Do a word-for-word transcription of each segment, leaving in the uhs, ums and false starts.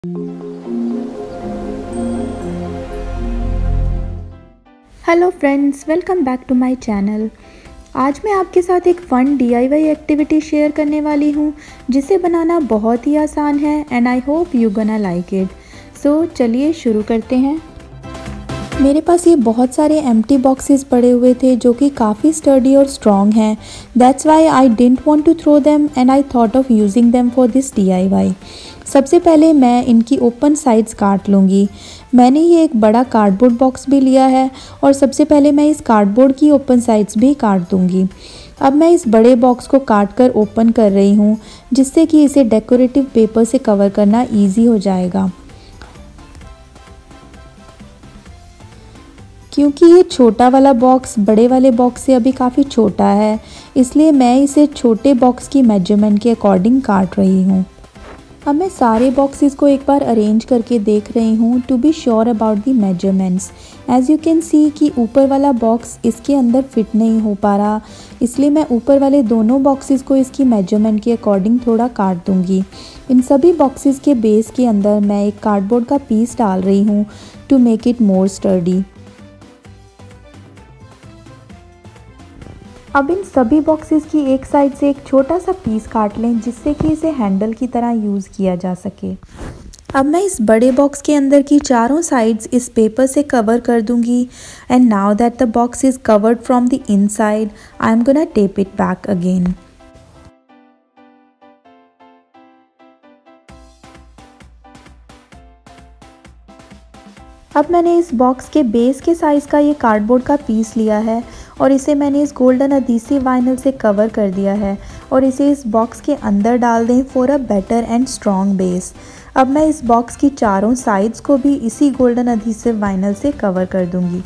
Hello friends, welcome back to my channel. आज मैं आपके साथ एक fun D I Y activity share करने वाली हूँ जिसे बनाना बहुत ही आसान है and I hope you gonna like it. So चलिए शुरू करते हैं। मेरे पास ये बहुत सारे एम्प्टी बॉक्सेस पड़े हुए थे जो कि काफ़ी स्टर्डी और स्ट्रॉन्ग हैं। That's why I didn't want to throw them and I thought of using them for this D I Y. सबसे पहले मैं इनकी ओपन साइड्स काट लूँगी। मैंने ये एक बड़ा कार्डबोर्ड बॉक्स भी लिया है और सबसे पहले मैं इस कार्डबोर्ड की ओपन साइड्स भी काट दूँगी। अब मैं इस बड़े बॉक्स को काट कर ओपन कर रही हूँ जिससे कि इसे डेकोरेटिव पेपर से कवर करना ईजी हो जाएगा। क्योंकि ये छोटा वाला बॉक्स बड़े वाले बॉक्स से अभी काफ़ी छोटा है, इसलिए मैं इसे छोटे बॉक्स की मेजरमेंट के अकॉर्डिंग काट रही हूँ। अब मैं सारे बॉक्सेस को एक बार अरेंज करके देख रही हूँ to be sure about the measurements. As you can see कि ऊपर वाला बॉक्स इसके अंदर फिट नहीं हो पा रहा, इसलिए मैं ऊपर वाले दोनों बॉक्सेस को इसकी मेजरमेंट के अकॉर्डिंग थोड़ा काट दूँगी। इन सभी बॉक्सेस के बेस के अंदर मैं एक कार्डबोर्ड का पीस डाल रही हूँ to make it more sturdy. अब इन सभी बॉक्सेस की एक साइड से एक छोटा सा पीस काट लें जिससे कि इसे हैंडल की तरह यूज़ किया जा सके। अब मैं इस बड़े बॉक्स के अंदर की चारों साइड्स इस पेपर से कवर कर दूंगी and now that the box is covered from the inside I am gonna tape it back again. अब मैंने इस बॉक्स के बेस के साइज़ का ये कार्डबोर्ड का पीस लिया है और इसे मैंने इस गोल्डन अधेसिव वाइनल से कवर कर दिया है और इसे इस बॉक्स के अंदर डाल दें for a better and strong base. अब मैं इस बॉक्स की चारों साइड्स को भी इसी गोल्डन अधेसिव वाइनल से कवर कर दूंगी।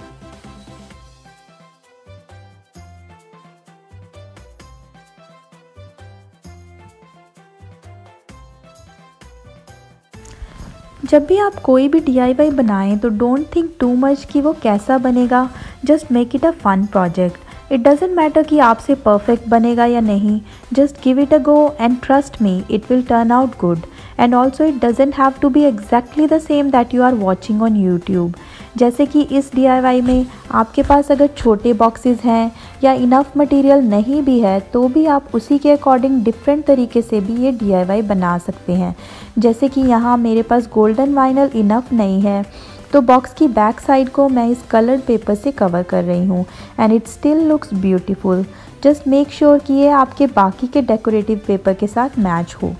जब भी आप कोई भी डी आई वाई बनाएं तो डोंट थिंक टू मच कि वो कैसा बनेगा, just make it a fun project. It doesn't matter कि आपसे परफेक्ट बनेगा या नहीं, just give it a go and trust me it will turn out good. And also it doesn't have to be exactly the same that you are watching on YouTube. जैसे कि इस D I Y में आपके पास अगर छोटे boxes हैं या enough material नहीं भी है तो भी आप उसी के अकॉर्डिंग डिफरेंट तरीके से भी ये डी आई वाई बना सकते हैं। जैसे कि यहाँ मेरे पास गोल्डन वाइनल इनफ नहीं है तो बॉक्स की बैक साइड को मैं इस कलर्ड पेपर से कवर कर रही हूँ and it still looks beautiful. Just make sure कि ये आपके बाकी के डेकोरेटिव पेपर के साथ मैच हो।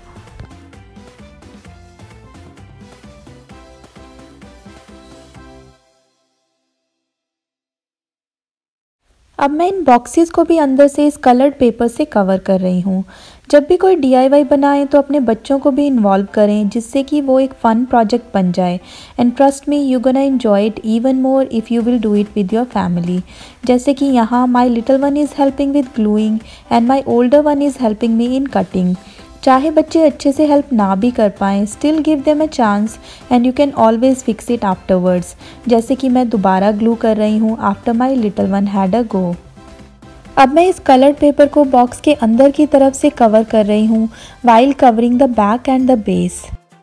अब मैं इन बॉक्सेस को भी अंदर से इस कलर्ड पेपर से कवर कर रही हूँ। जब भी कोई डी आई वाई बनाएं तो अपने बच्चों को भी इन्वॉल्व करें जिससे कि वो एक फ़न प्रोजेक्ट बन जाए and trust me you gonna enjoy it even more if you will do it with your family. जैसे कि यहाँ my little one is helping with gluing and my older one is helping me in cutting. चाहे बच्चे अच्छे से help ना भी कर पाएँ, still give them a chance and you can always fix it afterwards. जैसे कि मैं दोबारा ग्लू कर रही हूँ after my little one had a go. अब मैं इस कलर्ड पेपर को बॉक्स के अंदर की तरफ से कवर कर रही हूँ while covering the back and the base.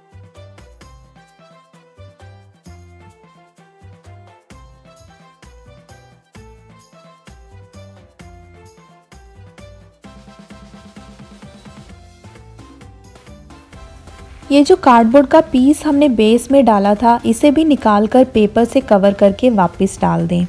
ये जो कार्डबोर्ड का पीस हमने बेस में डाला था इसे भी निकाल कर पेपर से कवर करके वापस डाल दें।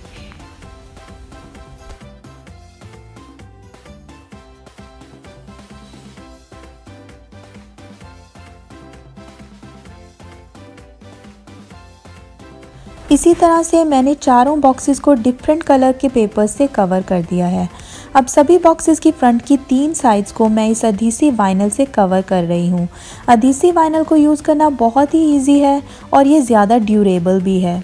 इसी तरह से मैंने चारों बॉक्सेस को डिफरेंट कलर के पेपर से कवर कर दिया है। अब सभी बॉक्सेस की फ्रंट की तीन साइड्स को मैं इस अधेसिव वाइनल से कवर कर रही हूँ। अधेसिव वाइनल को यूज़ करना बहुत ही इजी है और ये ज़्यादा ड्यूरेबल भी है।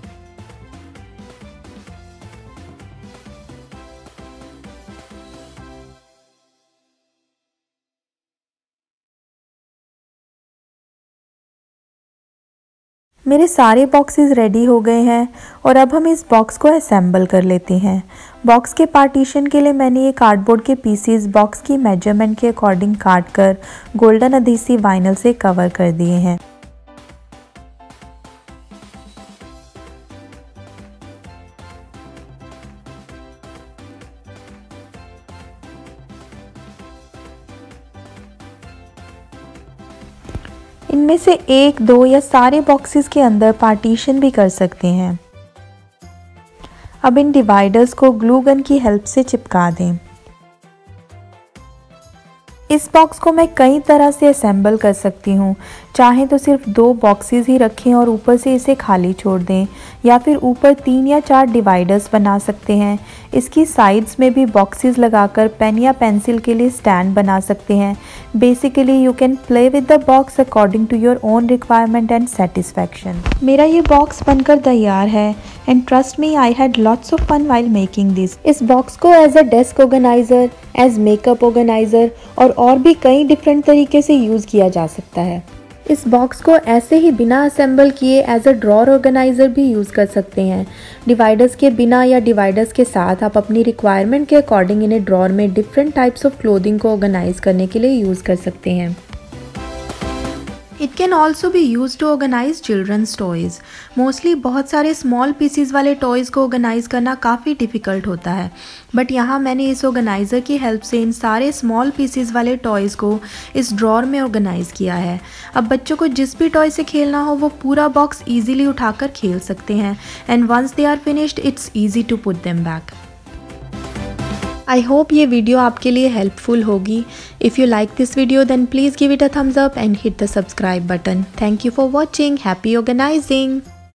मेरे सारे बॉक्सेस रेडी हो गए हैं और अब हम इस बॉक्स को असेंबल कर लेते हैं। बॉक्स के पार्टीशन के लिए मैंने ये कार्डबोर्ड के पीसेस बॉक्स की मेजरमेंट के अकॉर्डिंग काट कर गोल्डन अधेसिव वाइनल से कवर कर दिए हैं। इनमें से एक, दो या सारे बॉक्सेस के अंदर पार्टीशन भी कर सकते हैं। अब इन डिवाइडर्स को ग्लू गन की हेल्प से चिपका दें। इस बॉक्स को मैं कई तरह से असेंबल कर सकती हूँ। चाहे तो सिर्फ दो बॉक्सेस ही रखें और ऊपर से इसे खाली छोड़ दें, या फिर ऊपर तीन या चार डिवाइडर्स बना सकते हैं। इसकी साइड्स में भी बॉक्सेस लगाकर पेन या पेंसिल के लिए स्टैंड बना सकते हैं। Basically you can play with the box according to your own requirement and satisfaction. मेरा ये बॉक्स बनकर तैयार है and trust me, I had lots of fun while making this. इस बॉक्स को as a desk organiser, as makeup organiser और और भी कई डिफरेंट तरीके से यूज़ किया जा सकता है। इस बॉक्स को ऐसे ही बिना असेंबल किए एज अ ड्रॉर ऑर्गेनाइज़र भी यूज़ कर सकते हैं। डिवाइडर्स के बिना या डिवाइडर्स के साथ आप अपनी रिक्वायरमेंट के अकॉर्डिंग इन्हें ड्रॉर में डिफरेंट टाइप्स ऑफ क्लोथिंग को ऑर्गेनाइज करने के लिए यूज़ कर सकते हैं। It can also be used to organize children's toys. Mostly बहुत सारे small pieces वाले toys को organize करना काफ़ी difficult होता है, बट यहाँ मैंने इस organizer की help से इन सारे small pieces वाले toys को इस drawer में organize किया है। अब बच्चों को जिस भी toy से खेलना हो वो पूरा box easily उठाकर खेल सकते हैं, and once they are finished, it's easy to put them back. I hope ये वीडियो आपके लिए हेल्पफुल होगी। If you like this video then please give it a thumbs up and hit the subscribe button. Thank you for watching. Happy organising.